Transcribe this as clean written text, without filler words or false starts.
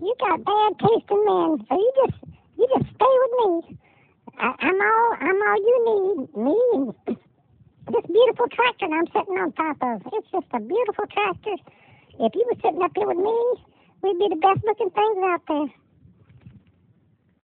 You got bad taste in men, so you just stay with me. I'm all you need. Me and this beautiful tractor I'm sitting on top of. It's just a beautiful tractor. If you were sitting up here with me, we'd be the best looking things out there.